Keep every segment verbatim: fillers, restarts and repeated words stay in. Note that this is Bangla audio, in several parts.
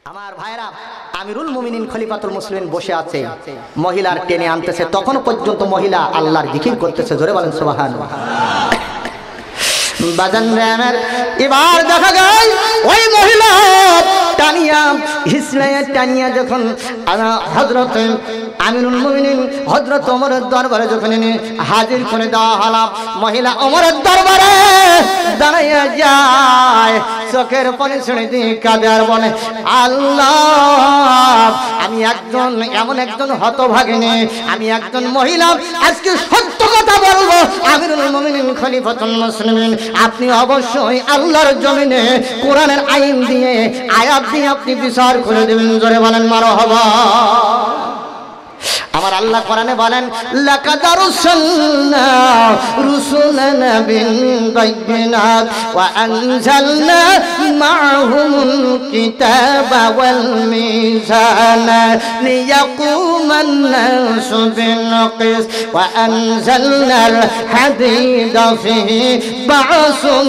আমার ভাইরা, আমিরুল মুমিনিন খলিফাতুল মুসলিমিন বসে আছে, মহিলার টেনে আনতেছে, তখন পর্যন্ত মহিলা আল্লাহর জিকির করতেছে। জোরে বলেন সুবহানাল্লাহ। বাজান রে আমার, এবার দেখা যায় ওই মহিলা টানিয়া হিসলাইয়া টানিয়া যখন হযরত আমিরুল মুমিনিন হযরত ওমরের দরবারে যখন এনে হাজির করে দেওয়া হলো, মহিলা ওমরের দরবারে দাঁড়াইয়া যায়, চোখের পানি ছেড়ে দিয়ে কাঁদে আর বলে, আল্লাহ, আমি একজন এমন একজন হতভাগিনী, আমি একজন মহিলা, আজকে সত্য কথা বলবো, আমিরুল মুমিনিন খলিফাতুল মুসলিমিন, আপনি অবশ্যই আল্লাহর জমিনে কোরআনের আইন দিয়ে আয়াত দিয়ে আপনি বিচার করে দেবেন। জোরে বলেন মারহাবা। আমার আল্লাহ কোরআনে বলেন, লাকাদ আরসালনা রুসুলানা বিল বাইয়িনাত ওয়া আনজালনা মা'হুমুল কিতাবা ওয়াল মিজানা লিয়াকুমান নাসু বিল কিসত ওয়া আনজালনাল হাদীদা ফিহি বা'সুন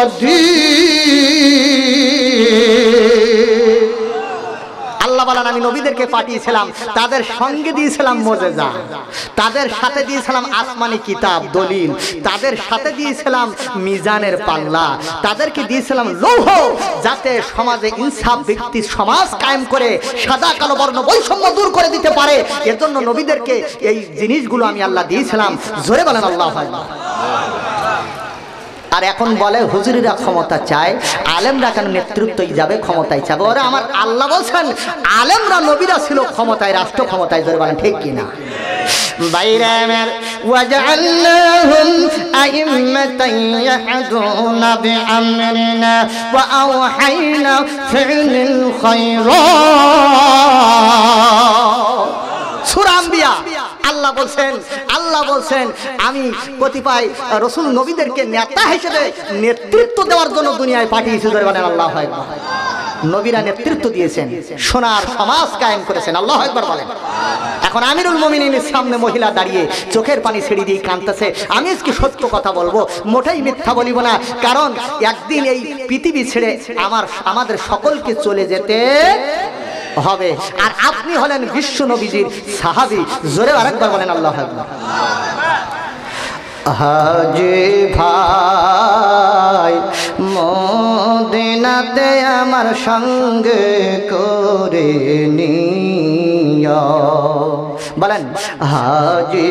শাদীদ। আল্লাহ বলেন, আমি নবীদেরকে পাঠিয়েছিলাম, তাদের সঙ্গে দিয়েছিলাম মুজিজা, তাদের সাথে দিয়েছিলাম আসমানি কিতাব দলিল, তাদের সাথে দিয়েছিলাম মিজানের পাল্লা, তাদেরকে দিয়েছিলাম লৌহ, যাতে সমাজে ইনসাফ ভিত্তিক সমাজ কায়েম করে সাদা কালো বর্ণ বৈষম্য দূর করে দিতে পারে। এর জন্য নবীদেরকে এই জিনিসগুলো আমি আল্লাহ দিয়েছিলাম। জোরে বলেন আল্লাহু আকবার। আর এখন বলে হুজুরিরা ক্ষমতা চায়, আলেমরা কেন নেতৃত্বই যাবে, ক্ষমতায় যাবে। ওরা আমার আল্লাহ বলছেন, আলেমরা নবীরা ছিল ক্ষমতায়, রাষ্ট্র ক্ষমতায়। জোরে বলেন ঠিক কিনা? বাইরে আমার ওয়াজআলনাহুম আইম্মাতান ইয়াহদুনা বিআমরিনা ওয়া আওহাইনা ফি'লিল খায়রাত। সূরা আম্বিয়া আল্লাহ বলছেন, আল্লাহ বলছেন, আমি কতিপয় রাসূল নবীদেরকে নেতা হিসেবে নেতৃত্ব দেওয়ার জন্য দুনিয়ায় পাঠিয়েছি। জোরে বলেন আল্লাহু আকবার। নবীরা নেতৃত্ব দিয়েছেন, সোনার সমাজ কায়েম করেছেন। আল্লাহু আকবার বলেন। এখন আমিরুল মুমিনিনের সামনে মহিলা দাঁড়িয়ে চোখের পানি ছেড়ে দিয়ে কাঁদতেছে। আমি আজকে সত্য কথা বলবো, মোটেই মিথ্যা বলিব না, কারণ একদিন এই পৃথিবী ছেড়ে আমার আমাদের সকলকে চলে যেতে হবে। আর আপনি হলেন বিশ্ব নবীজির সাহাবী। জোরে আরেকবার বলেন আল্লাহু আকবার। হাজি ভাই মদিনাতে আমার সঙ্গে করে নিয়া, বলেন হাজি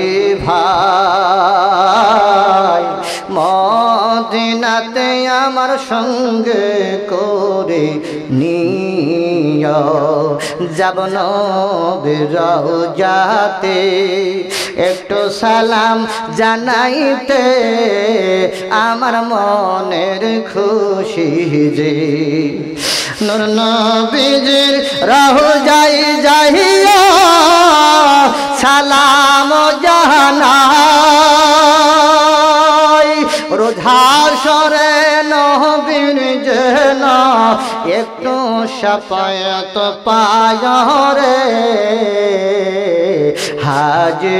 ভাই মদিনাতে আমার সঙ্গে করে নিয়া, যাব নবীর রওজাতে একটু সালাম জানাইতে, আমার মনের খুশি যে নূর নবীজির রওজায় যাইয়া সালাম জানাই, রোধাসরে নবীর যেন একটু শাফায়াত পায় রে, হাজি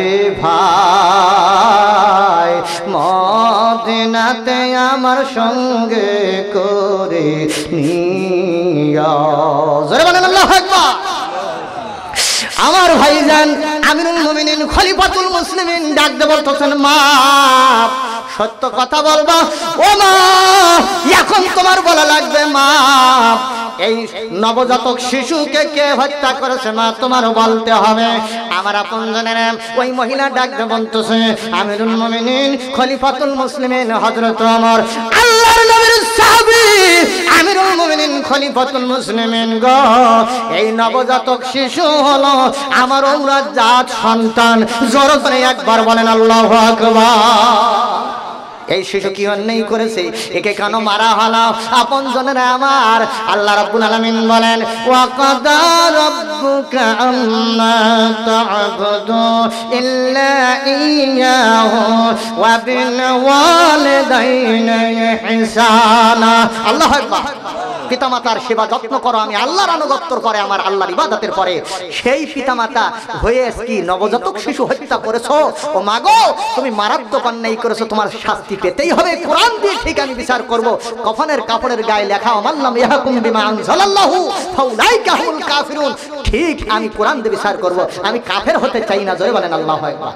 ভাই মদিনাতে আমার সঙ্গে করে নিয়া। জোরে বলেন আল্লাহু আকবার। আমার ভাইজান আমিরুল মুমিনিন খলিফাতুল মুসলিমিন ডাক দিয়ে বলতেছেন, মা সত্য কথা বলবা। ও মা, এখন তোমার বলা লাগবে মা, এই নবজাতক শিশুকে কে হত্যা করেছে মা, তোমারও বলতে হবে। আমার আপনজনের ওই মহিলা ডাক দিয়ে বলতেছে, আমিরুল মুমিনিন খলিফাতুল মুসলিমিন হযরত ওমর, আল্লাহর নবীর সাহাবী আমিরুল মুমিনিন খলিফাতুল মুসলিমিন গো, এই নবজাতক শিশু হলো আমার ঔরত জাত সন্তান। জোরে করে একবার বলেন আল্লাহু আকবার। এই শিশু কি অন্যায় করেছে, একে কেন মারা হলো? আপন জনেরা আমার, আল্লাহ রাব্বুল আলামিন বলেন, ওয়া কাদা রাব্বুকা আল্লা তা'বুদু ইল্লা ইয়্যাহু ওয়া বিল ওয়ালিদাইনি ইহসানা। আল্লাহু আকবার। পিতামাতার সেবা যত্ন করো, আমি আল্লাহর আনুগত্য করে আমার আল্লাহর ইবাদতের পরে সেই পিতামাতা হয়ে কি নবজাতক শিশু হত্যা করেছো, ও মাগো তুমি মারাত্মক অন্যায় করেছো, তোমার শাস্তি পেতেই হবে। কোরআন দিয়ে ঠিক আমি বিচার করব। কফনের কাপড়ের গায়ে লেখা আমাল্লাম ইয়াহকুম বিমা আনজালাল্লাহু ফাউলাইকা হুমুল কাফিরুন, ঠিক আমি কোরআন দিয়ে বিচার করব। আমি কাফের হতে চাই না, জোরে বলেন আল্লাহু আকবার।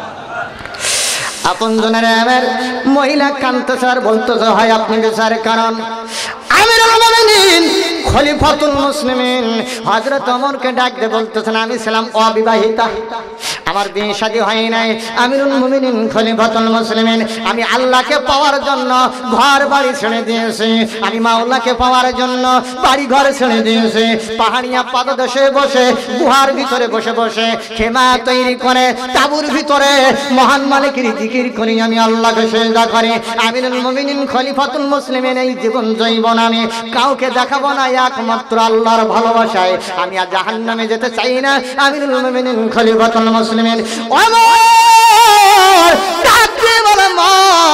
আপন জনের আমার মহিলা কান্তেছে আর বলতেছে হয় আপনি বিচার করেন। আমিরুল মুমিনিন খলিফাতুল মুসলিমিন হযরত ওমরকে ডাক দিয়ে বলতেছেন আমি ছিলাম অবিবাহিতা, আমার বিয়ে শাদী হয় নাই। আমিরুল মুমিনিন খলিফাতুল মুসলিমিন আমি আল্লাহকে পাওয়ার জন্য ঘর বাড়ি ছেড়ে দিয়েছি, আমি মাওলাকে পাওয়ার জন্য বাড়ি ঘর ছেড়ে দিয়েছি। পাহাড়িয়া পাদদেশে বসে গুহার ভিতরে বসে বসে খেমা তৈরি করে তাঁবুর ভিতরে মহান মালিকের জিকির করি, আমি আল্লাহকে সিজদা করি। আমিরুল মুমিনিন খলিফাতুল মুসলিমিন এই জীবন জৈবন আমি কাউকে দেখাবো না, একমাত্র আল্লাহর ভালোবাসায় আমি আর জাহান্নামে যেতে চাই না। আমিরুল মুমিনিন খলিফাতুল মুসলিমিন ওমর ডাকে বলে মা,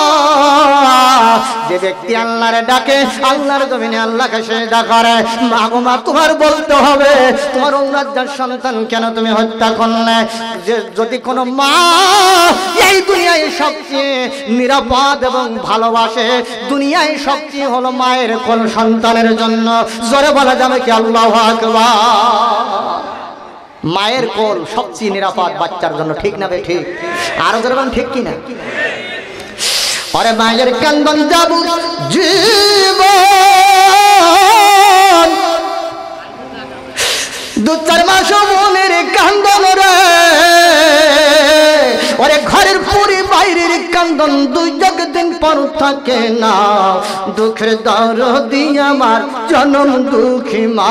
যে ব্যক্তি আল্লাহর ডাকে আল্লাহর জমিনে আল্লাহকে সিজদা করে, মা গো মা তোমার বলতে হবে তোমার অঙ্গার সন্তান কেন তুমি হত্যা করলে। যে যদি কোনো মা এই দুনিয়ায় সবচেয়ে নিরাপদ এবং ভালোবাসে, দুনিয়ায় সবচেয়ে হলো মায়ের কোন সন্তানের জন্য, জোরে বলা যাবে কি আল্লাহু আকবার। মায়ের কোল সবচেয়ে নিরাপদ বাচ্চার জন্য, ঠিক না বে ঠিক? আরো জোরে বলেন ঠিক কিনা? আরে মায়ের কান্দন যাবো জীবন, দু চার মাস মনের কান্দন রে, ওরে ঘরের পুরি বাইরের কান্দন দুই জগদিন পর থাকে না। দুঃখের দরদি আমার জনম দুঃখী মা,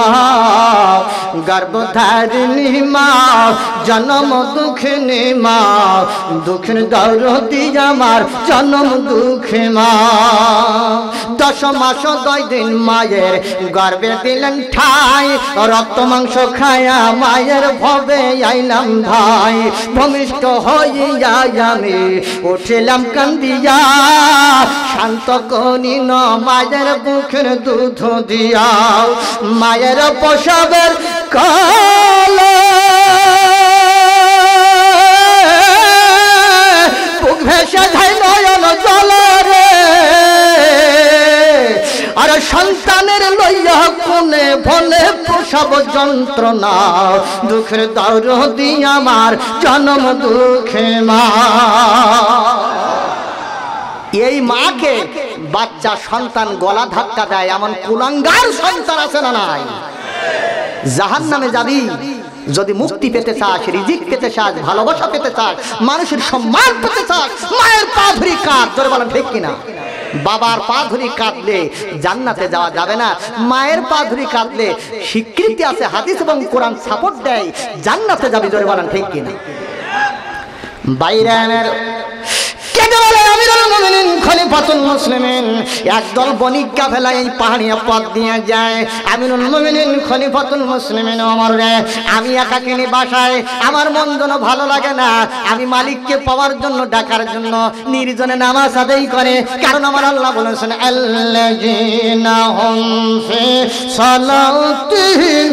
গর্ভধারিণী মা জনম দুঃখিনী মা, দুঃখের দরদি আমার জনম দুঃখী মা। দশ মাস দুই দিন মায়ের গর্ভে দিলেন ঠাই, রক্ত মাংস খায়া মায়ের ভবে আইলাম ভাই। ভূমিষ্ঠ হইয়া আমি উঠিলাম কান্দিয়া, শান্ত করি ন মায়ের বুকের দুধ দিয়া। মায়ের প্রসবের কালে বুক ভেসে যায় নয়ন জলে রে, আর সন্তানের লইয়া কোনে ভলে প্রসব যন্ত্রণা, দুঃখের দরদি আমার জনম দুঃখে মা। এই মাকে বাচ্চা সন্তান গলা ধাক্কা দেয় এমন কুলাঙ্গার সন্তান আছে না নাই? জাহান্নামে যাবি যদি মুক্তি পেতে চাস, রিজিক পেতে চাস, ভালোবাসা পেতে চাস, মানুষের সম্মান পেতে চাস, মায়ের পা ধরি কাঁদ, জোরে বলেন ঠিক কিনা? বাবার পা ধরি কাঁদলে জান্নাতে যাওয়া যাবে না, মায়ের পা ধরি কাঁদলে স্বীকৃতি আছে, হাদিস এবং কোরআন সাপোর্ট দেয়, জান্নাতে যাবি, জোরে বলেন ঠিক কিনা? বাইরানের কেটে বলে আমিরুল মুমিনিন খলিফাতুল মুসলিমিন একদল বণিক কাফেলা এই পাহাড়িয়া পথ দিয়ে যায়। আমিরুল মুমিনিন খলিফাতুল মুসলিমিন ওমর রে, আমি একাকিনী বাসায় আমার মন যেন ভালো লাগে না, আমি মালিককে পাওয়ার জন্য ডাকার জন্য নির্জনে নামাজ আদায় করে, কারণ আমার আল্লাহ বলেছেন আল্লাযীনা হুম ফি সালাতিহিম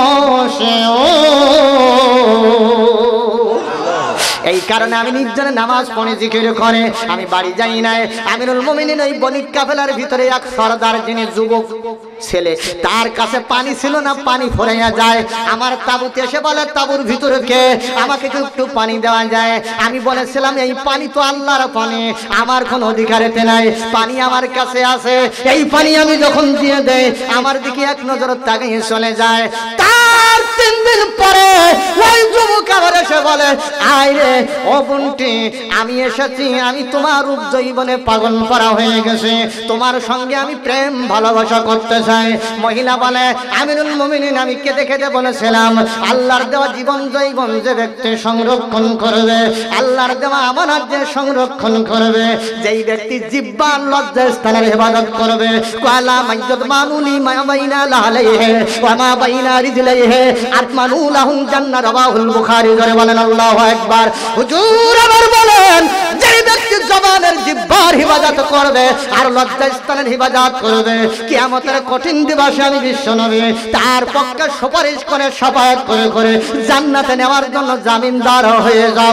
খাশিউন। এই কারণে আমি নির্জনে নামাজ পড়ে জিকির করে আমি বাড়ি যাই নাই। আমিরুল মুমিনিন ওই বণিক কাফেলার ভিতরে এক সরদার যিনি যুবক ছেলে, তার কাছে পানি ছিল না, পানি ফুরাইয়া যায়। আমার তাঁবুতে এসে বলে তাঁবুর ভিতরে কে, আমাকে একটু পানি দেওয়া যায়? আমি বলেছিলাম এই পানি তো আল্লাহর পানি, আমার কোনো অধিকারেতে নাই, পানি আমার কাছে আছে। এই পানি আমি যখন দিয়ে দেই আমার দিকে এক নজর তাকিয়ে চলে যায়। তার তিন দিন পরে ওই যুবক আবার এসে বলে আয় রে ও বোনটি, আমি এসেছি, আমি তোমার রূপ জৈবনে পাগল করা হয়ে গেছে, তোমার সঙ্গে আমি প্রেম ভালোবাসা করতে চাই। মহিলা বলে আমিরুল মুমিনিন আমি কেঁদে কেঁদে বলেছিলাম আল্লাহর দেওয়া জীবন জৈবন যে ব্যক্তি সংরক্ষণ করবে, আল্লাহর দেওয়া আমানত যে সংরক্ষণ করবে, যেই ব্যক্তি জিহ্বা লজ্জা স্থানের ইবাদত করবে, ওয়ালা মাইয়াদ মানুলি মা বাইনা লালাইহি ওয়া মা বাইনা রিজলাইহি আতমানু লাহুম জান্নাত রাওয়াহুল বুখারী। জোরে বলেন আল্লাহু আকবার। হুজুর আবার বলেন, যে ব্যক্তি জবানের জিহ্বার হিফাজত করবে আর লজ্জাস্থানের হিফাজত করবে, কিয়ামতের কঠিন দিবসে আমি বিশ্বনবী তার পক্ষে সুপারিশ করে শাফায়াত করে করে জান্নাতে নেওয়ার জন্য জামিনদার হয়ে যাব।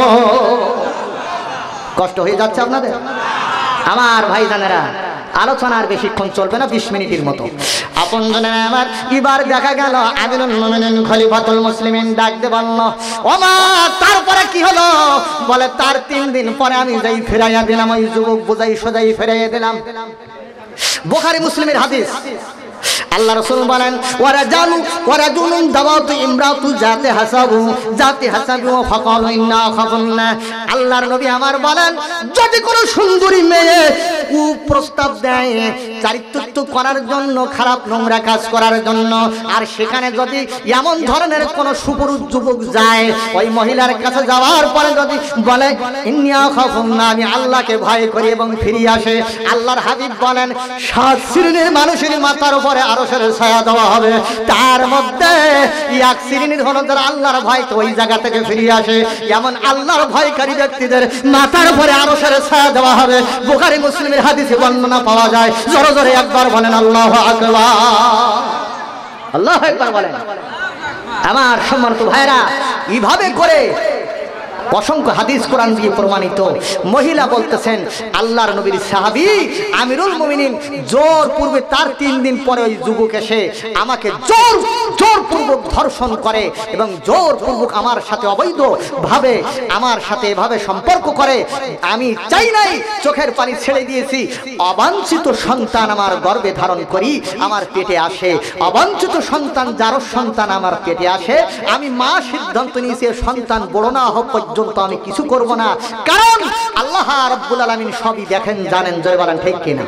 কষ্ট হয়ে যাচ্ছে আপনাদের? আমার ভাইজানেরা, আলোচনার বেশিক্ষণ চলবে না, বিশ মিনিটের মতো। আপন জনের আমার এবার দেখা গেল আমিরুল মুমিনিন খলিফাতুল মুসলিমিন ডাক দিয়ে বলল, ও মা, তারপরে কি হলো? বলে, তার তিন দিন পরে আমি যাই ফিরাইয়া দিলাম, ওই যুবক বুঝাই সোজাই ফিরাইয়া দিলাম। বুখারী মুসলিমের হাদিস। আল্লাহ রাসূল বলেন, ওয়ারা জানু ওয়ারা জুনুন দাওয়াতু ইমরাতু জাতে হাসাবু জাতে হাসাবু ফাকালু ইন্না খাফুন্না। আল্লাহর নবী আমার বলেন, যদি কোনো সুন্দরী মেয়ে কুপ্রস্তাব দেয় চারিত্রিক করার জন্য, খারাপ নোংরা কাজ করার জন্য, আর সেখানে যদি এমন ধরনের কোন সুপুরুষ যুবক যায়, ওই মহিলার কাছে যাওয়ার পরে যদি বলে ইন্না খাফুন্না, আমি আল্লাহকে ভয় করি, এবং ফিরে আসে, আল্লাহর হাবিব বলেন, সাত শ্রেণীর মানুষের মাথার উপরে আরশের ছায়া দেওয়া হবে। তার মধ্যে এক শ্রেণীর হলো যারা আল্লাহর ভয় তো ওই জায়গা থেকে ফিরে আসে, এমন আল্লাহর ভয়কারী ব্যক্তিদের মাথার উপরে আরশের ছায়া দেওয়া হবে। বুখারী মুসলিমের হাদিসে বর্ণনা পাওয়া যায়। জোরে জোরে একবার বলেন আল্লাহু আকবার। আল্লাহু আকবার বলেন। আমার সম্মানিত ভাইরা, এইভাবে করে অসংখ্য হাদিস কোরআন দিয়ে প্রমাণিত। মহিলা বলতেছেন, আল্লাহর নবীর সাহাবী আমিরুল মুমিনিন জোর পূর্বে তার তিন দিন পরে ওই যুবক এসে আমাকে জোর জোর পূর্বক ধর্ষণ করে এবং জোর পূর্বক আমার সাথে অবৈধ ভাবে আমার সাথে এভাবে সম্পর্ক করে। আমি চাই নাই, চোখের পানি ছেড়ে দিয়েছি। অবাঞ্ছিত সন্তান আমার গর্ভে ধারণ করি, আমার পেটে আসে। অবাঞ্ছিত সন্তান, যার সন্তান আমার পেটে আসে, আমি মা সিদ্ধান্ত নিয়েছি সন্তান বড় না হোক পর্যন্ত আমি কিছু করব না, কারণ আল্লাহ রাব্বুল আলামিন সবই দেখেন, জানেন। জয় বলেন ঠিক কিনা?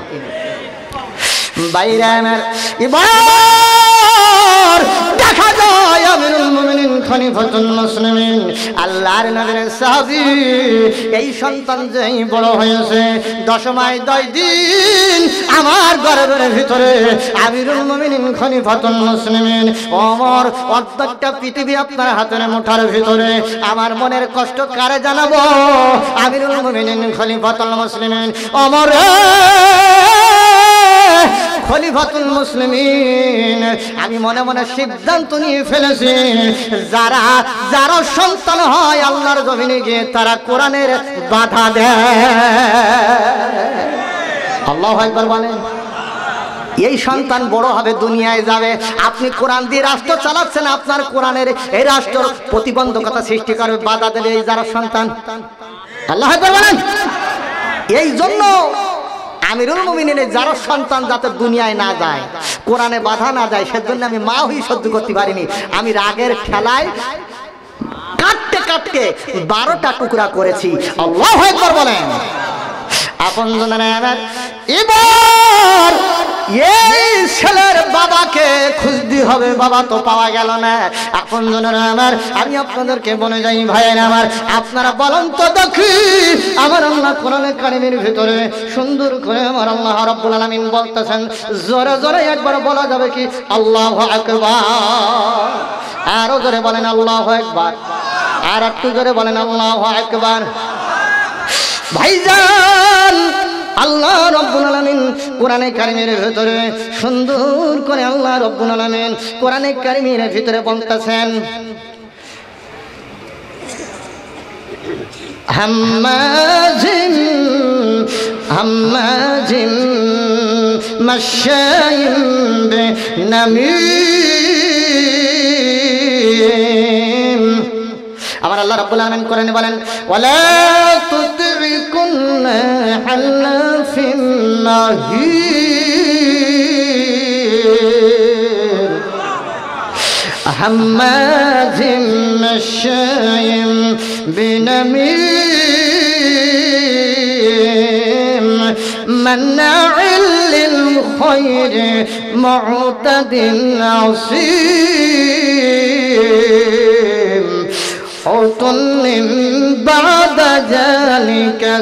বাইরে আমার এবার দেখা যায় আমিরুল মুমিনিন খলিফাতুল মুসলিমিন আল্লাহর নবীর সাহাবী এই সন্তান যেই বড় হয়েছে, দশ মাস দশ দিন আমার গর্ভের ভিতরে আমিরুল মুমিনিন খলিফাতুল মুসলিমিন ওমর, অর্ধেকটা পৃথিবী আপনার হাতের মুঠার ভিতরে। আমার মনের কষ্ট কারে জানাবো? আমিরুল মুমিনিন খলিফাতুল মুসলিমিন ওমর খলিফাতুল মুসলিমিন, আমি মনে মনে সিদ্ধান্ত নিয়ে ফেলেছি, যারা যারা সন্তান হয় আল্লাহর জমিনে গিয়ে তারা কোরআনের বাধা দেয়। আল্লাহু আকবার বলেন। এই সন্তান বড় হবে, দুনিয়ায় যাবে, আপনি কোরআন দিয়ে রাষ্ট্র চালাচ্ছেন, আপনার কোরআনের এই রাষ্ট্র প্রতিবন্ধকতা সৃষ্টি করবে, বাধা দেবে এই যারা সন্তান। আল্লাহু আকবার বলেন। এই জন্য আমিরুল মুমিনিনের যারা সন্তান যাতে দুনিয়ায় না যায়, কোরআনে বাধা না যায়, সেজন্য আমি মা হই সহ্য করতে পারিনি। আমি রাগের ঠেলায় কাটতে কাটতে বারোটা টুকরা করেছি। আল্লাহু আকবার বলেন। আপন জনেরা আমার এবার এই ছেলের বাবাকে খুঁজতে হবে, বাবা তো পাওয়া গেল না। আপন জনেরা আমার, আমি আপনাদেরকে বলে যাই ভাইয়েরা আমার, আপনারা বলেন তো দেখি, আমার আল্লাহ কোরআনে কারিমের ভিতরে সুন্দর করে আমার আল্লাহ রাব্বুল আলামিন বলতেছেন, জোরে জোরে একবার বলা যাবে কি আল্লাহু আকবার? আরো জোরে বলেন আল্লাহু আকবার, আর একটু জোরে বলেন আল্লাহু আকবার। ভাইজান, আল্লাহ রাব্বুল আলামিন কোরআনে কারিমের ভিতরে সুন্দর করে আল্লাহ রাব্বুল আলামিন কোরআনে কারিমের ভিতরে বলতেছেন, হাম্মাজিন হাম্মাজিন মাশাইন বিনামিম। আমার আল্লাহ রাব্বুল আলামিন কোরআনে বলেন, ওয়ালা তুতি কুল্লা হাল্লাফিন মাহির হাম্মাজিন মাশাইন বিনামিম মান্না'িল লিল খায়রি মু'তাদিন আসীম উতুল্লিন বা'দা যালিকা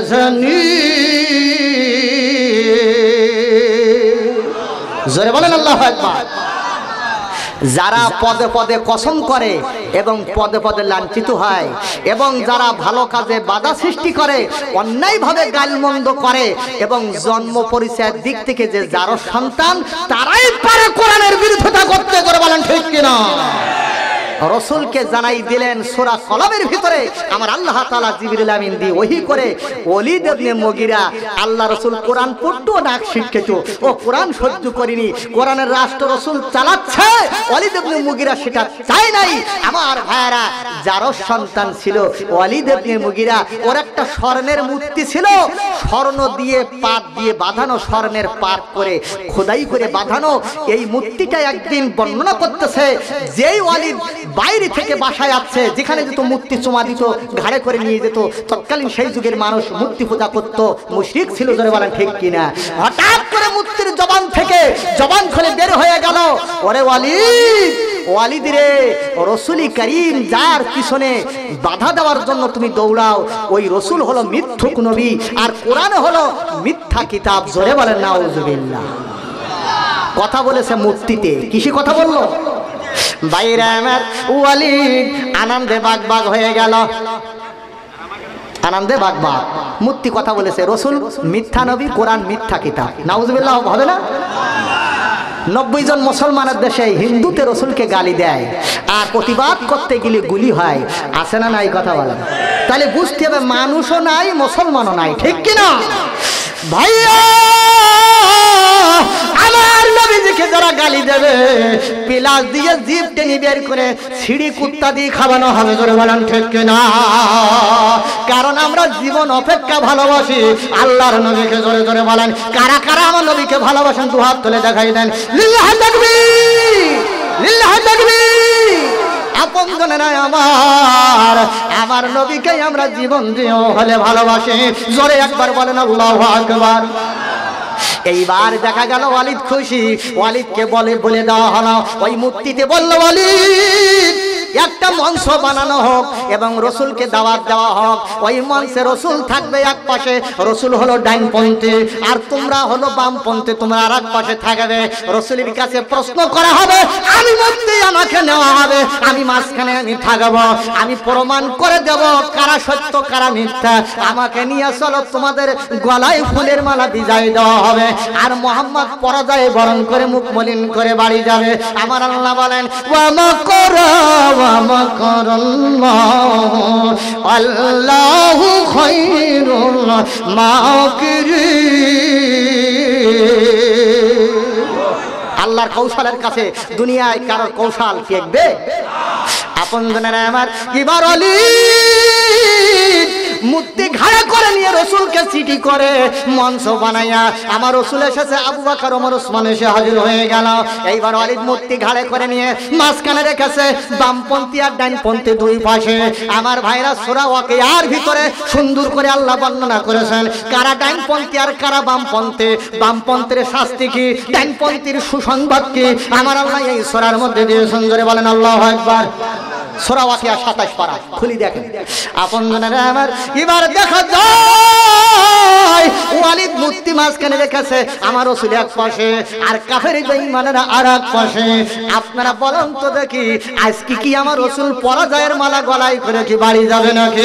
জানিম। জোরে বলেন আল্লাহু আকবার। যারা পদে পদে কসম করে এবং পদে পদে লাঞ্ছিত হয় এবং যারা ভালো কাজে বাধা সৃষ্টি করে, অন্যায়ভাবে গালমন্দ করে এবং জন্ম পরিচয়ের দিক থেকে যে যার সন্তান, তারাই পারে কোরআনের বিরোধিতা করতে। করে বলেন ঠিক কিনা? রসুলকে জানাই দিলেন সূরা কলমের ভিতরে আমার আল্লাহ তাআলা জিবরিল আমিন দিয়ে ওহী করে ওলীদ ইবনে মুগীরা, আল্লাহ রসুল কোরআন পড়তো না শিক্ষিত, ও কোরআন সহ্য করিনি, কোরআনের রাষ্ট্র রসুল চালাচ্ছে, ওলীদ ইবনে মুগীরা সেটা চাই নাই। আমার ভাইরা, যার সন্তান ছিল ওলীদ ইবনে মুগীরা, ওর একটা স্বর্ণের মূর্তি ছিল, স্বর্ণ দিয়ে পাত দিয়ে বাঁধানো, স্বর্ণের পাত করে খোদাই করে বাঁধানো। এই মূর্তিটা একদিন বর্ণনা করতেছে, যেই ওলীদ বাইরে থেকে বাসায় আসছে, যেখানে যেত মূর্তি চুমা দিত, ঘাড়ে করে নিয়ে যেত। তৎকালীন সেই যুগের মানুষ মূর্তি পূজা করত, মুশরিক ছিল। জোরে বলেন ঠিক কিনা? হঠাৎ করে মূর্তির জবান থেকে জবান খুলে বের হয়ে গেল, ওরে ওয়ালিদ, ওয়ালিদ রে, রসুল করিম যার পিছনে বাধা দেওয়ার জন্য তুমি দৌড়াও, ওই রসুল হলো মিথ্যুক নবী, আর কোরআন হলো মিথ্যা কিতাব। জোরে বলেন নাউজুবিল্লাহ। কথা বলেছে মূর্তিতে, কিসে কথা বললো? বাইরে আমার ওয়ালিদ আনন্দে বাগবাগ হয়ে গেল, আনন্দে বাগবাগ। মূর্তি কথা বলেছে, রসুল মিথ্যা নবী, কোরআন মিথ্যা কিতাব। নাউজুবিল্লাহ হবে না? নব্বই জন মুসলমানের দেশে হিন্দুতে রসুলকে গালি দেয়, আর প্রতিবাদ করতে গেলে গুলি হয়। আছে না নাই? কথা বলেন। তাহলে বুঝতে হবে মানুষও নাই, মুসলমানও নাই। ঠিক কিনা ভাইয়া? আমার নবীজিকে যারা গালি দেবে, পিলাস দিয়ে জিভ টেনে বের করে সিঁড়ি কুত্তা দিয়ে খাওয়ানো হবে। জোরে বলেন ঠিক কিনা? কারণ আমরা জীবন অপেক্ষা ভালোবাসি আল্লাহর নবীকে। জোরে জোরে বলেন, কারা কারা আমার নবীকে ভালোবাসেন? দু হাত তুলে দেখাই দেন। লিল্লাহি তাকবীর, লিল্লাহি তাকবীর। আপন জনেরা আমার, আমার নবীকে আমরা জীবন দিয়েও হলে ভালোবাসি। জোরে একবার বলেন আল্লাহু আকবার। এইবার দেখা গেল ওয়ালিদ খুশি, ওয়ালিদকে বলে বলে দেওয়া হলো, ওই মূর্তিতে বলল ওয়ালিদ একটা মঞ্চ বানানো হোক এবং রসুলকে দাওয়াত দেওয়া হোক। ওই মঞ্চে রসুল থাকবে এক পাশে, রসুল হলো ডাইনপন্থী, আর তোমরা হলো বামপন্থী, তোমরা আর এক পাশে থাকবে। রসুলের কাছে প্রশ্ন করা হবে, আমি মূর্তি, আমাকে নেওয়া হবে, আমি মাঝখানে আমি থাকবো, আমি প্রমাণ করে দেব কারা সত্য কারা মিথ্যা। আমাকে নিয়ে চলো, তোমাদের গলায় ফুলের মালা বিজায় দেওয়া হবে, আর মোহাম্মদ পরাজয় বরণ করে মুখ মলিন করে বাড়ি যাবে। আমার আল্লাহ বলেন, ওয়া মাকরা ওয়া মাকারাল্লাহ আল্লাহু খায়রুল মাকিরিন। আল্লাহর কৌশলের কাছে দুনিয়ায় কারোর কৌশল টিকবে? আপন জনেরা আমার, এবার ওয়ালিদ মূর্তি ঘাড়ে করে নিয়ে রসুলকে চিঠি করে মঞ্চ বানাইয়া, আমার রসুল এসেছে, আবু বকর ওমর ওসমান এসে হাজির হয়ে গেল। এইবার ওয়ালিদ মূর্তি ঘাড়ে করে নিয়ে মাঝখানে রেখেছে, বামপন্থী আর ডাইনপন্থী দুই পাশে। আমার ভাইরা, সূরা ওয়াকিয়ার ভিতরে সুন্দর করে আল্লাহ বর্ণনা করেছেন কারা ডাইনপন্থী আর কারা বামপন্থী, বামপন্থীর শাস্তি কি, ডাইনপন্থীর সুসংবাদ কি, আমার আল্লাহ এই সূরার মধ্যে দিয়েছেন। জোরে বলেন আল্লাহু আকবার। সূরা ওয়াকিয়া সাতাশ পারা খুলি দেখেন। আপন জনেরা আমার, এবার দেখা যায় ওয়ালিদ মূর্তি মাঝখানে রেখেছে, আমার রাসূল এক পাশে, আর কাফের বেঈমানেরা আর এক পাশে। আপনারা বলেন তো দেখি, আজকে কি আমার রাসূল পরাজয়ের মালা গলায় করে কি বাড়ি যাবে নাকি?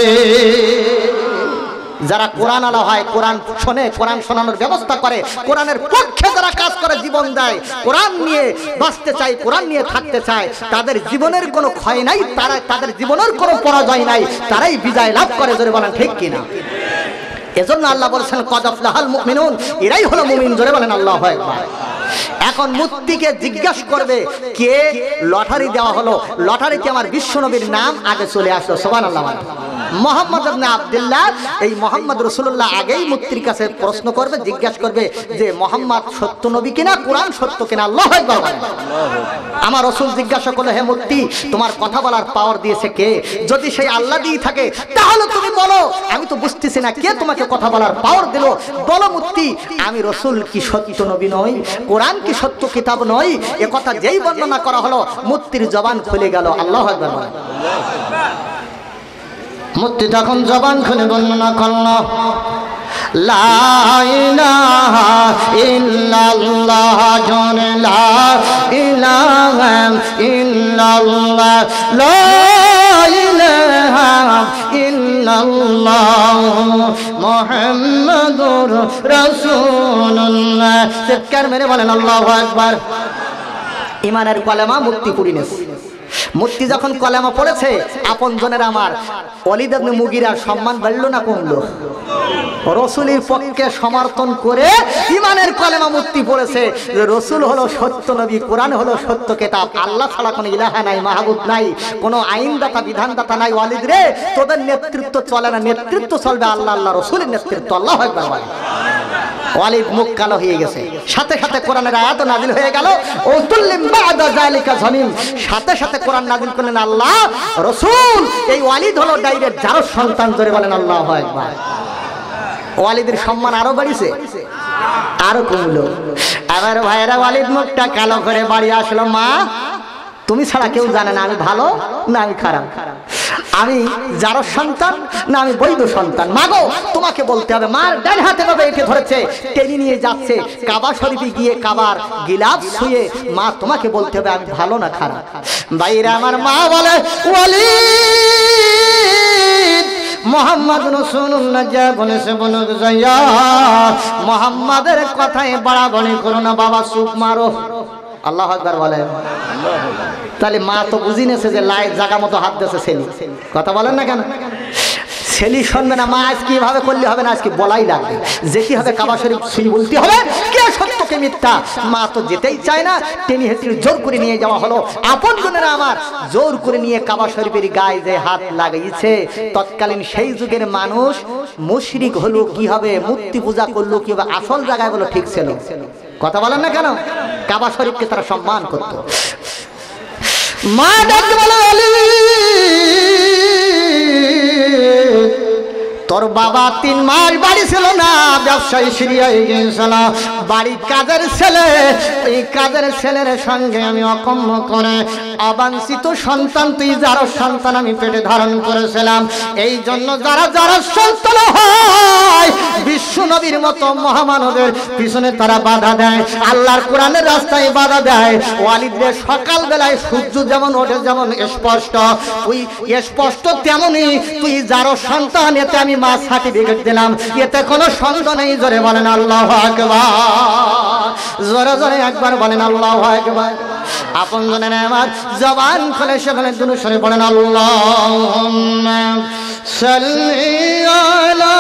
যারা কোরআন আলা হয়, কোরআন শোনে, কোরআন শোনানোর ব্যবস্থা করে, কোরআনের পক্ষে যারা কাজ করে, জীবন দেয়, কোরআন নিয়ে বাঁচতে চায়, কোরআন নিয়ে থাকতে চায়, তাদের জীবনের কোনো ক্ষয় নাই, তারা তাদের জীবনের কোনো পরাজয় নাই, তারাই বিজয় লাভ করে। জোরে বলেন ঠিক কিনা? এজন্য আল্লাহ বলেছেন, কদ আফলাহাল মুমিনুন, এরাই হলো মুমিন। জোরে বলেন আল্লাহু আকবার। এখন মূর্তিকে জিজ্ঞাসা করবে, কে লটারি দেওয়া হলো, লটারিতে আমার বিশ্বনবীর নাম আগে চলে আসলো। সুবহানাল্লাহ। মোহাম্মদ ইবনে আব্দুল্লাহ, এই মোহাম্মদ রাসূলুল্লাহ আগেই মূর্তির কাছে প্রশ্ন করবে, জিজ্ঞাসা করবে যে মোহাম্মদ সত্য নবী কিনা, কোরআন সত্য কিনা। আল্লাহু আকবার। আমার রাসূল জিজ্ঞাসা করলো, হে মূর্তি, তোমার কথা বলার পাওয়ার দিয়েছে কে? যদি সেই আল্লাহ দিয়ে থাকে তাহলে তুমি বলো, আমি তো বুঝতেছি না কে তোমাকে কথা বলার পাওয়ার দিল। বলো মূর্তি, আমি রাসূল কি সত্য নবী নই? কোরআন কি সত্য কিতাব নয়? এ কথা যেই বর্ণনা করা হলো, মূর্তির জবান খুলে গেল। আল্লাহু আকবার। মূর্তি তখন জবান খুলে বর্ণনা করল, লা ইলাহা ইল্লাল্লাহ জন লা ইলাহা ইল্লাল্লাহ লা ইলাহা ইল্লাল্লাহ মুহাম্মাদুর রাসূলুল্লাহ। চিৎকার মেরে বলেন আল্লাহু আকবার। ইমানের কলেমা মুক্তি পড়িনেস। মুক্তি যখন কলেমা পড়েছে আপন জনের আমার ওয়ালিদ ইবনে মুগিরার সম্মান বাড়লো না কমলো? রসুলের পক্ষে সমর্থন করে ইমানের কলেমা মুক্তি পড়েছে যে রসুল হলো সত্য নবী, কোরআন হলো সত্য কিতাব, আল্লাহ ছাড়া কোনো ইলাহা নাই, মাহবুব নাই, কোনো আইনদাতা বিধানদাতা নাই। ওয়ালিদ রে, তোদের নেতৃত্ব চলে না, নেতৃত্ব চলবে আল্লাহ আল্লাহ রসুলের নেতৃত্ব। আল্লাহু আকবার বলেন। ওয়ালিদ মুখ কালো হয়ে গেছে, সাথে সাথে কোরআনের আয়াত নাজিল হয়ে গেল। উতুল্লিম বাদা যালিকা জানিম, সাথে সাথে কোরআন নাজিল করলেন আল্লাহ রসুল। এই ওয়ালিদ হলো ডাইরেক্ট যার সন্তান। জোরে বলেন আল্লাহু আকবার। ওয়ালিদের সম্মান আরো বাড়িছে, আরো কমলো। এবার ভাইয়েরা ওয়ালিদ মুখটা কালো করে বাড়ি আসলো। মা, তুমি ছাড়া কেউ জানে না আমি ভালো না আমি খারাপ, আমি যার সন্তান না আমি বৈধ সন্তান। মা গো, তোমাকে বলতে হবে। মার ডান হাতে ভাবে একে ধরেছে, টেনে নিয়ে যাচ্ছে কাবা শরীফে গিয়ে কাবার গিলাফ ছুঁয়ে, মা তোমাকে বলতে হবে আমি ভালো না খারাপ। বাইরে আমার মা বলে, ওয়ালিদ মোহাম্মদ রাসূলুল্লাহ যা বলেছে বলুক যাইয়া, মোহাম্মদের কথায় বাড়াবাড়ি করো না বাবা, চুপ মারো। আল্লাহু আকবার বলেন। তাহলে মা তো বুঝি নেছে যে লাই জায়গা মতো হাত দিয়েছে ছেলে। কথা বলেন না কেন? ছেলে শুনবে না। মা আজ কিভাবে করলে হবে না, আজকে বলাই লাগবে, যেতে হবে কাবা শরীফ ছুঁয়ে বলতে হবে কে সত্য কে মিথ্যা। মা তো যেতেই চায় না, টেনে হেঁচড়ে জোর করে নিয়ে যাওয়া হলো। আপন জনেরা আমার জোর করে নিয়ে কাবা শরীফের গায়ে যে হাত লাগাইছে, তৎকালীন সেই যুগের মানুষ মুশরিক হলো কি হবে, মূর্তি পূজা করলো কি হবে, আসল জায়গায় গুলো ঠিক ছিল। কথা বলেন না কেন? কাবা শরীফকে তারা সম্মান করত। মা ডাক বলে, তোর বাবা তিন মাস বাড়ি ছিল না, ব্যবসায়ী সিরিয়ায় গিয়েছিল, বাড়ি কাজের ছেলে। এই কাজের ছেলের সঙ্গে আমি অকম্য করে অবাঞ্ছিত সন্তান, তুই যার সন্তান আমি পেটে ধারণ করেছিলাম। এই জন্য যারা যারা সন্তান হয় বিশ্ব নবীর মতো মহামানবের পিছনে তারা বাধা দেয়, আল্লাহর কোরআনের রাস্তায় বাধা দেয়। ওয়ালিদের সকাল বেলায় সূর্য যেমন ওঠে যেমন স্পষ্ট, তুই স্পষ্ট তেমনই তুই যার সন্তান, এতে আমি মা সার্টিফিকেট দিলাম, এতে কোনো সন্দেহ নেই। জোরে বলেন আল্লাহু আকবার। জোরে জোরে একবার বলেন আল্লাহু আকবার। আপন জনের আমার জবান খুলে সেখানে দুরূদ শরীফ পড়েন। আল্লাহুম্মা সাল্লি আলা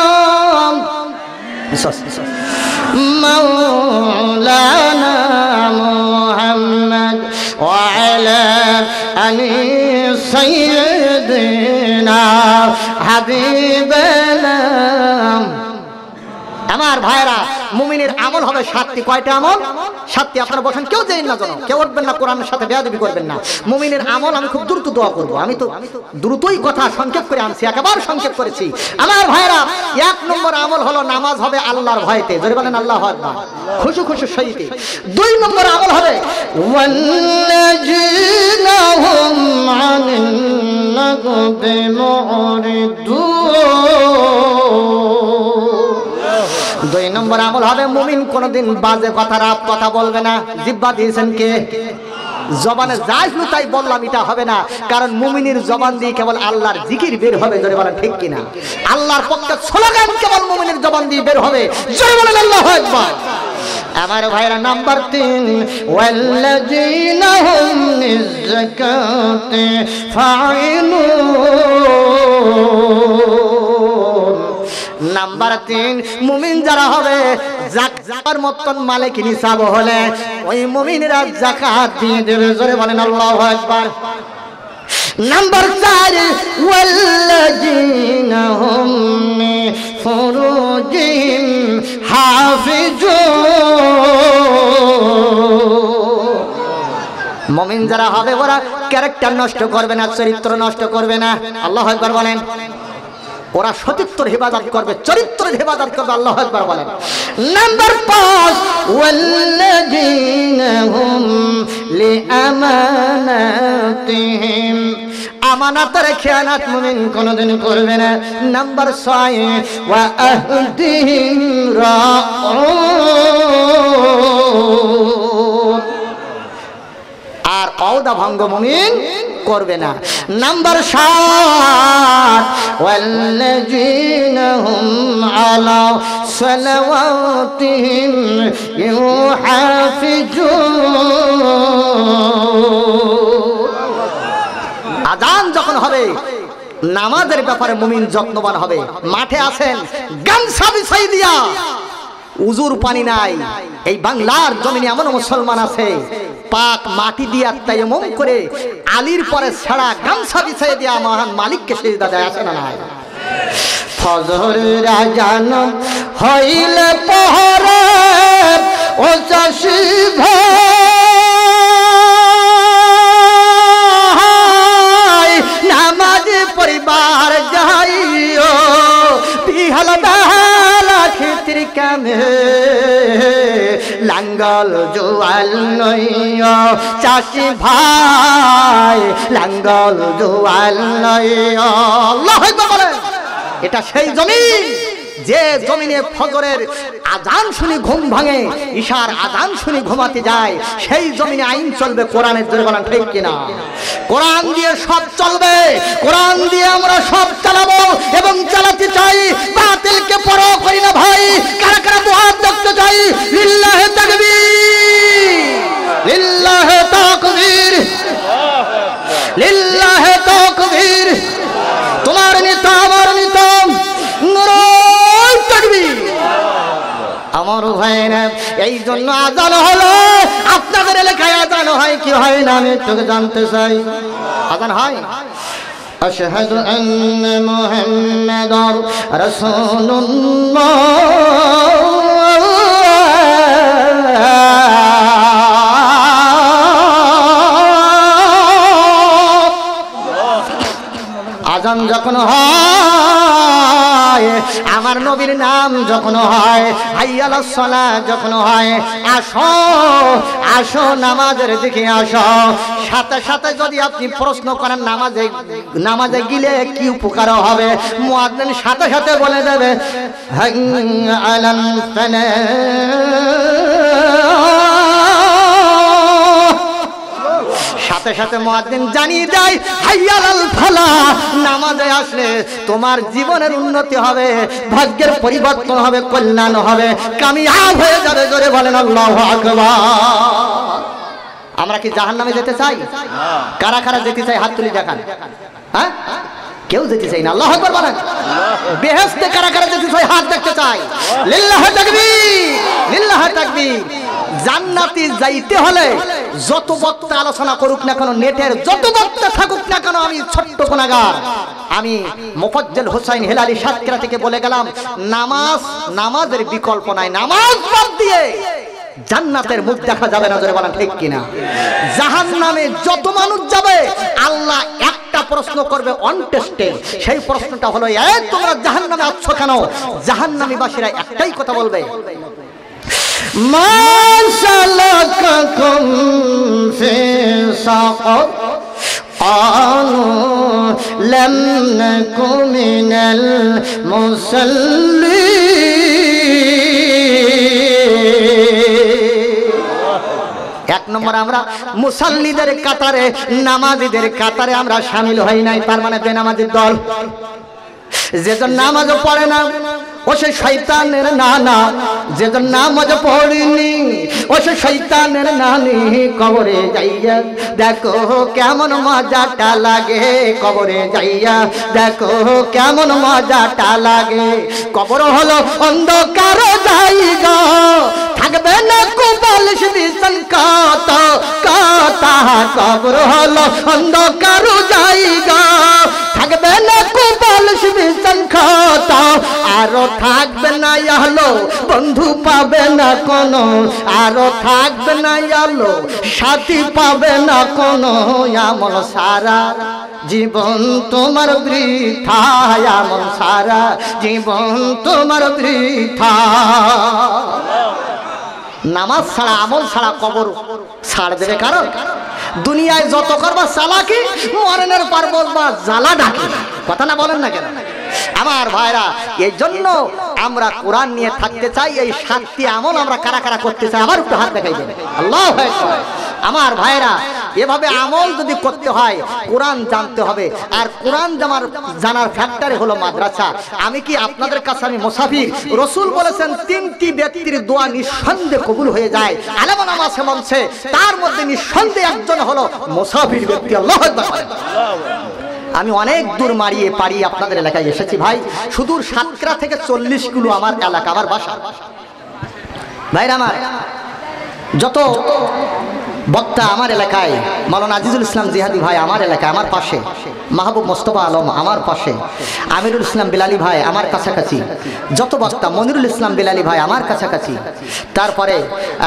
মাওলানা মুহাম্মদ ওয়া আলা আলি সাইয়্যিদিনা হাবিবানা। আমার ভাইরা, মুমিনের আমল হবে সাতটি। কয়টা আমল? সাতটি। আপনারা বসেন, কেউ যাই না, জানো কেউ উঠবেন না, কোরআনের সাথে বেয়াদবি করবেন না। মুমিনের আমল আমি খুব দ্রুত দোয়া করব, আমি তো দ্রুতই কথা সংক্ষেপ করে আনছি, একেবারে সংক্ষেপ করেছি। আমার ভাইরা, এক নম্বর আমল হলো নামাজ হবে আল্লাহর ভয়তে। জোরে বলেন আল্লাহু আকবার, খুশু খুশু সহিতে। দুই নম্বর আমল হবে ওয়াল্লাযীনা হুম আনিল লাগবি মুরিদুন। দুই নম্বর আমল হবে মুমিন কোনদিন বাজে কথা রাব কথা বলবে না। জিহ্বা দিয়েছেন কে? জবানে যাই হলো তাই বললাম, এটা হবে না। কারণ মুমিনের জবান দিয়ে কেবল আল্লাহর জিকির বের হবে। জোরে বলেন ঠিক কিনা? আল্লাহর পক্ষে স্লোগান কেবল মুমিনের জবান দিয়ে বের হবে। জোরে বলেন আল্লাহু আকবার। আমার ভাইরা, নাম্বার তিন, ওয়াল্লাযীনা হুম লিযাকাতি ফাঈলুন। নাম্বার তিন, মুমিন যারা হবে যাকার মতন মালিক নিসাব হলে ওই মুমিনরা যাকাত দিয়ে দেবে। জোরে বলেন আল্লাহু আকবার। নাম্বার চার, ওয়াল্লাযীনা হুম লিফুরুজিহিম হাফিজুন। মুমিন যারা হবে ওরা ক্যারেক্টার নষ্ট করবে না, চরিত্র নষ্ট করবে না। আল্লাহু আকবার বলেন। ওরা সতীত্বের হেফাজত করবে, চরিত্রের হেফাজত করবে। আল্লাহু আকবার বলেন। নাম্বার পাঁচ, ওয়াল্লাযীনা হুম লিআমানাতিহিম আমানাতের খেয়ানত মুমিন কোনদিন করবে না। নাম্বার ছয় ওয়া আহদিহিম রাউন, আর ওয়াদা ভঙ্গ মুমিন করবে না। নাম্বার সাত ওয়াল্লাযীনা হুম আলা সালাওয়াতিহিম ইউহাফিজুন। আযান যখন হবে নামাজের ব্যাপারে মুমিন যত্নবান হবে। মাঠে আছেন গামছা বিছাই দিয়া, উজুর পানি নাই, এই বাংলার জমিনে এমন মুসলমান আছে পাক মাটি দিয়া তায়াম্মুম করে আলীর পরে ছাড়া গামছা বিছাই দিয়া মহান মালিককে সিজদা দেয়, আছে না নাই? ফজরের আযান হইলে পহরে ও চাষি ভাই নামাজ পরিবার যাইও, বিহাল বেহালা ক্ষেত্রে কামে লাঙ্গল জোয়াল নইও, চাষি ভাই লাঙ্গল জোয়াল নইও। আল্লাহু আকবার বলেন। এটা সেই জমিন যে জমিনে ফজরের আযান শুনে ঘুম ভাঙে, ঈশার আযান শুনে ঘুমাতে যায়, সেই জমিনে আইন চলবে কোরআনের জোরে বলেন ঠিক কিনা? কোরআন দিয়ে সব চলবে, কোরআন দিয়ে আমরা সব চালাবো এবং চালাতে চাই, বাতিলকে পরোয়া করি না ভাই। কারা কারা দুহাত দেখতে চাই? লিল্লাহি তাকবীর, লিল্লাহি তাকবীর, লিল্লাহি তাকবীর। তোমার নেতা আমার নেতা, নারায়ে তাকবীর। আমার ভাইরা এই জন্য আযান হলো, আপনাদের এলাকায় আযান হয় কি হয় না আমি একটু জানতে চাই। আযান হয়? আশহাদু আন্না মুহাম্মাদার রাসূলুল্লাহ, আযান যখন হয়, আমার নবীর নাম যখন হয়, হাইয়া আলাস সালাহ যখন হয়, আসো আসো নামাজের দিকে আসো। সাথে সাথে যদি আপনি প্রশ্ন করেন নামাজে নামাজে গেলে কি উপকার হবে, মুয়াজ্জিন সাথে সাথে বলে দেবে হাইয়া আলাল ফালাহ, সাথে সাথে মুয়াজ্জিন জানিয়ে দেয় হাইয়া আলাল ফালাহ। নামাজে আসলে তোমার জীবনের উন্নতি হবে, ভাগ্যের পরিবর্তন হবে, কল্যাণ হবে, কামিয়াব হয়ে যাবে। জোরে বলেন আল্লাহু আকবার। আমরা কি জাহান্নামে যেতে চাই? কারা কারা যেতে চাই হাত তুলে দেখান। হ্যাঁ, কেউ যেতে চাই না। আল্লাহু আকবার বলেন। বেহেশতে কারা কারা যেতে চাই হাত দেখতে চাই। লিল্লাহি তাকবীর, লিল্লাহি তাকবীর। জান্নাতে যাইতে হলে যত বক্তা আলোচনা করুক না কেন, নেটের যত বক্তা থাকুক না কেন, আমি ছোট্ট গুনাহগার, আমি মোফাজ্জল হোসাইন হেলালি সাতক্ষীরা থেকে বলে গেলাম, নামাজ নামাজের বিকল্প নাই। নামাজ বাদ দিয়ে জান্নাতের মুখ দেখা যাবে না। জোরে বলেন ঠিক কিনা? জাহান্নামে যত মানুষ যাবে আল্লাহ একটা প্রশ্ন করবে অন টেস্টে। সেই প্রশ্নটা হলো, এই তোমরা জাহান্নামে আছো কেন? জাহান্নামীবাসীরা একটাই কথা বলবে, মা সালাকাকুম ফি সাকার, ক্বালু লাম নাকু মিনাল মুসাল্লিন। এক নম্বর, আমরা মুসাল্লিদের কাতারে, নামাজীদের কাতারে আমরা শামিল হই নাই, তার মানে বেনামাজির দল। যেজন নামাজ পড়ে না ও সে শয়তানের নানা, যেজন নামাজ পড়েনি ও সে শয়তানের নানি। কবরে যাইয়া দেখো কেমন মজাটা লাগে, কবরে যাইয়া দেখো কেমন মজাটা লাগে। কবর হলো অন্ধকার জায়গা, থাকবে না কুবালিশ বিছান কত কথা। কবর হলো অন্ধকার জায়গা, থাকবে না কুবালিশ বিছান কত, আরো থাকবে না আলো বন্ধু পাবে না কোনো, আরো থাকবে না আলো সাথী পাবে না কোনো। আমল সারা জীবন তোমার বৃথা, আমল সারা জীবন তোমার বৃথা। নামাজ ছাড়া আমল ছাড়া কবর ছাড় দেবে কারণ? দুনিয়ায় যত করবা চালাকি মরণের পর বলবা জ্বালা ডাকি। কথা না বলেন না কেন আমার ভাইরা? এই জন্য আমরা কোরআন নিয়ে থাকতে চাই। এই সাতটি আমল আমরা কারা কারা করতে চাই আমার একটু হাত দেখাই দেন। আল্লাহু আকবার। আমার ভাইরা এভাবে আমল যদি করতে হয় কোরআন জানতে হবে। আর কোরআন জানার জানার ফ্যাক্টরি হলো মাদ্রাসা। আমি কি আপনাদের কাছে আমি মুসাফির? রাসূল বলেছেন তিনটি ব্যক্তির দোয়া নিঃসন্দেহে কবুল হয়ে যায়। আলেম ওলামা আছে মঞ্চে, তার মধ্যে নিঃসন্দেহে একজন হলো মুসাফির ব্যক্তি। আল্লাহু আকবার। আমি অনেক দূর মারিয়ে পাড়িয়ে আপনাদের এলাকায় এসেছি ভাই। সুদূর সাতক্ষীরা থেকে চল্লিশ কিলো আমার এলাকা, আমার বাসা। ভাইরা আমার, যত বক্তা আমার এলাকায়, মাওলানা আজিজুল ইসলাম জিহাদি ভাই আমার এলাকায় আমার পাশে, মাহবুব মোস্তফা আলম আমার পাশে, আমিরুল ইসলাম বিলালি ভাই আমার কাছাকাছি, যত বক্তা, মনিরুল ইসলাম বিলালি ভাই আমার কাছাকাছি, তারপরে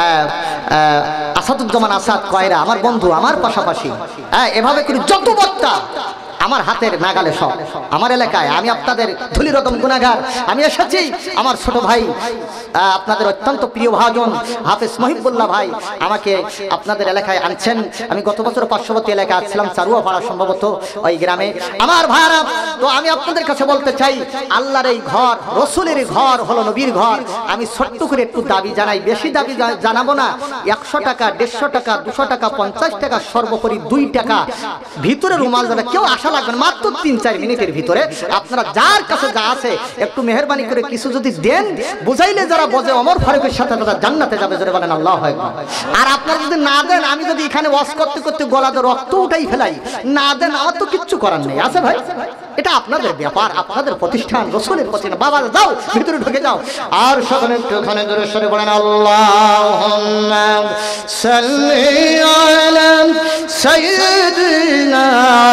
আসাদুজ্জামান আসাদ কয়রা আমার বন্ধু আমার পাশাপাশি, হ্যাঁ এভাবে করে যত বক্তা আমার হাতের নাগালে সব আমার এলাকায়। আমি আপনাদের ধুলিরতম গুনাহগার। আমি এসেছি আমার ছোট ভাই, আপনাদের অত্যন্ত প্রিয় ভাজন হাফেজ মহিবুল্লাহ ভাই আমাকে আপনাদের এলাকায় আনছেন। আমি গত বছর পার্শ্ববর্তী এলাকায় আসছিলাম, চারুয়া পাড়া সম্ভবত ওই গ্রামে। আমার ভাইরা, তো আমি আপনাদের কাছে বলতে চাই, আল্লাহর এই ঘর, রসুলের ঘর হলো নবীর ঘর। আমি ছোট্ট করে একটু দাবি জানাই, বেশি দাবি জানাবো না। একশো টাকা, দেড়শো টাকা, দুশো টাকা, পঞ্চাশ টাকা, সর্বোপরি দুই টাকা ভিতরে রুমাল যাবে। কেউ আশা লাগবেন, মাত্র তিন চার মিনিটের ভিতরে আপনারা যার কাছে যা আছে একটু মেহেরবানি করে কিছু যদি দেন, বুঝাইলে যারা বোঝে ওমর ফারুকের সাথে তারা জান্নাতে যাবে। জোরে বলেন আল্লাহু আকবার। আর আপনারা যদি না দেন, আমি যদি এখানে ওয়াজ করতে করতে গলাতে রক্ত উঠাই ফেলাই, না দেন, আমার তো কিচ্ছু করার নেই। আছে ভাই, এটা আপনাদের ব্যাপার, আপনাদের প্রতিষ্ঠান, রসুলের প্রতিষ্ঠান। বাবা যাও ভিতরে ঢুকে যাও। আর সকলে একটু ওখানে জোরে সরে বলেন আল্লাহুম্মা সাল্লি আলা সাইয়্যিদিনা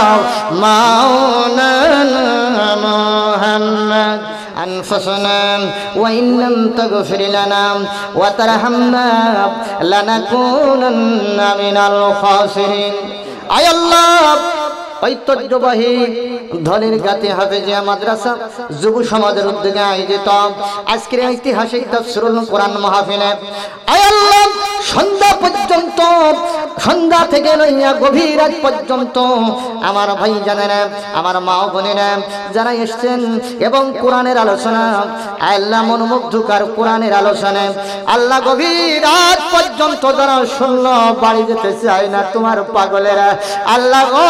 মাওলানা মুহাম্মদ أنفسنا وإن لم تغفر لنا وترحمنا لنكونن من الخاسرين أي الله ঐতিহ্যবাহী ধনের গাতে হাফেজিয়া মাদ্রাসা যুব সমাজের উদ্যোগে আয়োজিত আজকের ঐতিহাসিক তাফসীরুল কোরআন মাহফিলে আয় আল্লাহ সন্ধ্যা পর্যন্ত, সন্ধ্যা থেকে লইয়া গভীর রাত পর্যন্ত আমার ভাই জানেরা, আমার মা বোনেরা যারা এসেছেন এবং কোরআনের আলোচনা, আল্লাহ মনোমুগ্ধকর কোরআনের আলোচনা, আল্লাহ গভীর রাত পর্যন্ত যারা শুনলো, বাড়ি যেতে চায় না তোমার পাগলেরা, আল্লাহ গো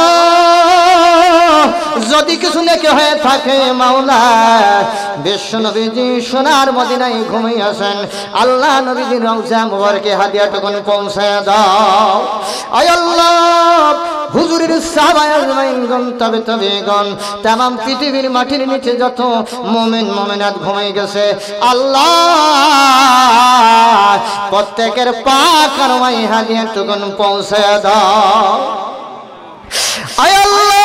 যদি কিছু নেকি হয়ে থাকে মাওলা, বিশ্ব নবীজি সোনার মদিনায় ঘুমিয়ে আসেন, আল্লাহ নবীজির রওজা মুবারকে হাদিয়াটুকুন পৌঁছায় দাও। আয় আল্লাহ হুজুরের সাহাবায়ে আজমাইনগণ, তবে তবেগণ, তামাম পৃথিবীর মাটির নিচে যত মুমিন মুমিনাত ঘুমিয়ে গেছে, আল্লাহ প্রত্যেকের পাক আরওয়াই হাদিয়াটুকুন পৌঁছায় দাও। আয় আল্লাহ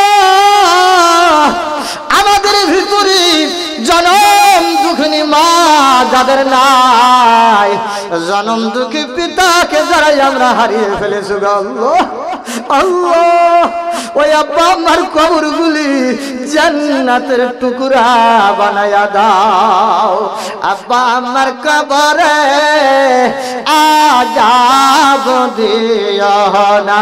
আমাদের ভিতরে জনম দুঃখিনী মা যাদের নাই, জনম দুঃখী পিতাকে যারাই আমরা হারিয়ে ফেলেছি, আল্লাহ আল্লাহ ওই আব্বা আমার কবরগুলি জান্নাতের টুকরা বানায়া দাও। আব্বা আমার কবরে আযাব দিও না।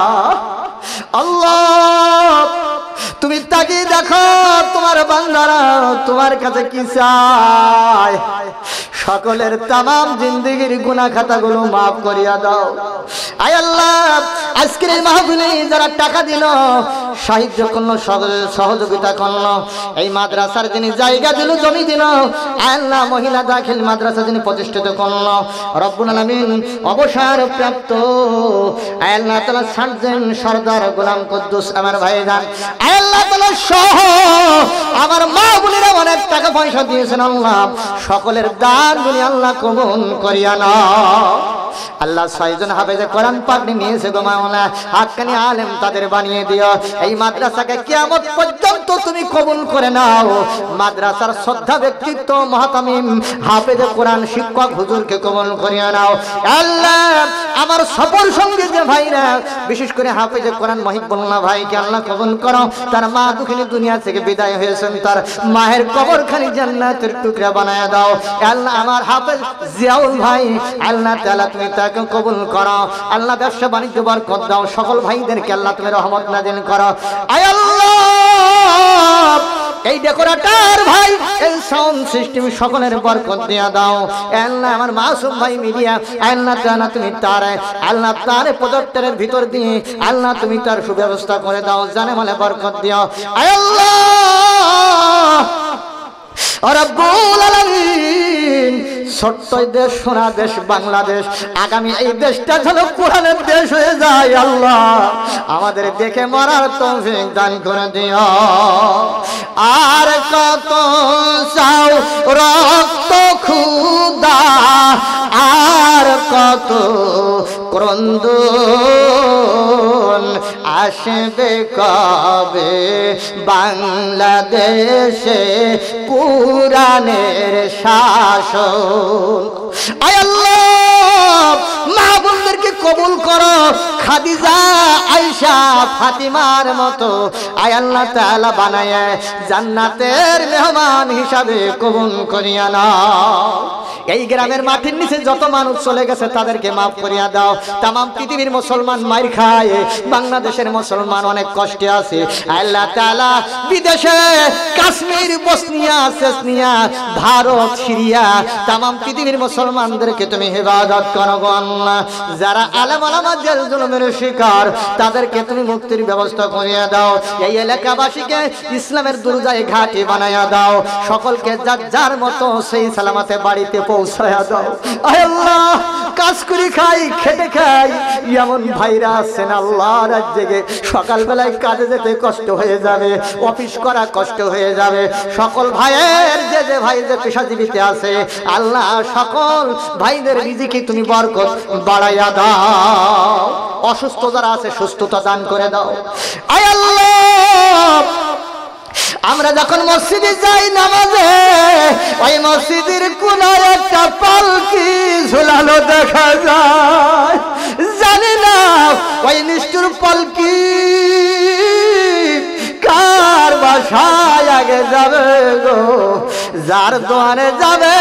আল্লাহ তুমি তাকিয়ে দেখো তোমার বান্দারা তোমার কাছে কি চায়, সকলের তামাম জিন্দেগির গুনাহ খাতাগুলো মাফ করিয়া দাও। আয় আল্লাহ আজকের এই মাহফিলে যারা টাকা দিল, সাহায্য করলো, সহযোগিতা করলো, এই মাদ্রাসার যিনি জায়গা দিল, জমি দিল, আল্লাহ মহিলা দাখিল মাদ্রাসা যিনি প্রতিষ্ঠিত করলো, রব্বুল আলামিন অবসর প্রাপ্ত আল্লাহ তাআলা সার্জেন্ট সরদার গোলাম কুদ্দুস আমার ভাইজান, আল্লাহ তাআলা সহ আমার মা বোনেরা অনেক টাকা পয়সা দিয়েছেন, আল্লাহ সকলের দানগুলি আল্লাহ কবুল করিয়া নাও। আল্লাহ ছয়জন হাফেজে কোরআন পাক নিয়েছে গো মাওলা, হাক্কানি আলেম তাদের বানিয়ে দিও। এই মাদ্রাসাকে কিয়ামত পর্যন্ত তুমি কবুল করে নাও। মাদ্রাসার শ্রদ্ধা ব্যক্তিত্ব মুহতামিম হাফেজে কোরআন শিক্ষক হুজুরকে কবুল করিয়া নাও। আল্লাহ আমার সফর সঙ্গে যে ভাইরা, বিশেষ করে হাফেজে কোরআন মহিবুল্লাহ ভাইকে আল্লাহ কবুল করো। তার মা দুঃখিনী দুনিয়া থেকে বিদায় হয়েছেন, তার মায়ের কবর কবরখানি জান্নাতের টুকরা বানায়া দাও আল্লাহ আমার হাফেজ জিয়াউল ভাই আল্লাহ তাআলা তুমি তাকে কবুল করো আল্লাহ ব্যবসা বাণিজ্য বরকত দাও সকল ভাইদেরকে আল্লাহ তুমি রহমত নাযিল করো আয় আল্লাহ এই ডেকোরেটর ভাই এই সাউন্ড সিস্টেম সকলের বরকত দিয়া দাও আল্লাহ আমার মাসুম ভাই মিডিয়া আল্লাহ তাআলা তুমি তার আল্লাহ তার প্রজেক্টরের ভিতর দিয়ে আল্লাহ তুমি তার সুব্যবস্থা করে দাও জানে মালে বরকত দিও আয় আল্লাহ রব্বুল আলামিন ছোট্ট দেশ সোনা দেশ বাংলাদেশ আগামী এই দেশটা যেন কোরআনের দেশ হয়ে যায় আল্লাহ আমাদের দেখে মরার তৌফিক দান করে দিও আর কত চাও রক্ত খুদা আর কত ক্রন্দন আসবে কবে বাংলাদেশে কোরআনের শাসন আয় আল্লাহ মা বোনদেরকে কবুল করো খাদিজা আয়েশা ফাতিমার মতো আয় আল্লাহ তাআলা বানায় জান্নাতের মেহমান হিসাবে কবুল করিয়া নাও এই গ্রামের মাটির নিচে যত মানুষ চলে গেছে তাদেরকে মাফ করিয়া দাও তাম পৃথিবীর মুসলমান মার খায় বাংলাদেশের মুসলমান অনেক কষ্টে আছে আল্লাহ তাআলা বিদেশে Kashmir Bosnia Chechnya Bharat Syria তাম পৃথিবীর মুসলমানদেরকে তুমি হেফাজত করো গো আল্লাহ যারা আলেম ওলামা জেল জুলুমের শিকার তাদেরকে তুমি মুক্তির ব্যবস্থা করিয়া দাও এই এলাকাবাসীকে ইসলামের দুরজায় ঘাঁটি বানায়া দাও সকলকে যার যার মতো সেই সালামতে বাড়িতে পৌঁছায়া দাও আয় আল্লাহ কাজ করে খাই খেটে খাই এমন ভাইরা আছেন আল্লাহ রাত জেগে সকালবেলায় কাজে যেতে কষ্ট হয়ে যাবে অফিস করা কষ্ট হয়ে যাবে সকল ভাইয়ের যে যে ভাই যে পেশাজীবীতে আছে আল্লাহ সকল ভাইদের রিজিকে তুমি বরকত বাড়াইয়া দাও অসুস্থ যারা আছে সুস্থতা দান করে দাও আয় আল্লাহ আমরা যখন মসজিদে যাই নামাজে ওই মসজিদের কোনায় একটা পালকি ঝুলানো দেখা যায় জানি না ওই নিষ্ঠুর পালকি কার বাসায় আগে যাবে গো যার দোয়ারে যাবে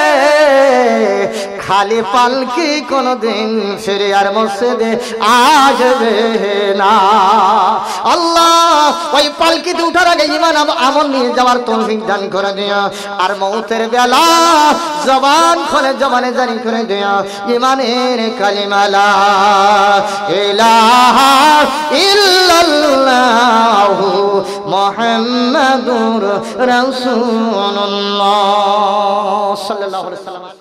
খালি পালকি কোনদিন ফিরে আর মসজিদে আসবে না আল্লাহ ওই পালকিতে উঠার আগে ঈমান আমল নিয়ে যাওয়ার তৌফিক দান করে দিও আর মউতের বেলা জবান খুলে জবানে জারি করে দিও ঈমানের কালিমা লা ইলাহা ইল্লাল্লাহু মুহাম্মাদুর রাসূলুল্লাহ সাল্লাল্লাহু আলাইহি ওয়াসাল্লাম।